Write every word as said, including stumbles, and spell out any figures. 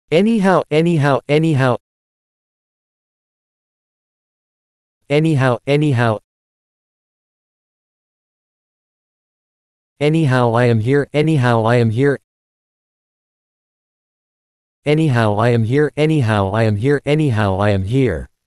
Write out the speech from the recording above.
Anyhow, anyhow, anyhow. Anyhow, anyhow. Anyhow I am here, anyhow I am here. Anyhow I am here, anyhow I am here, anyhow I am here.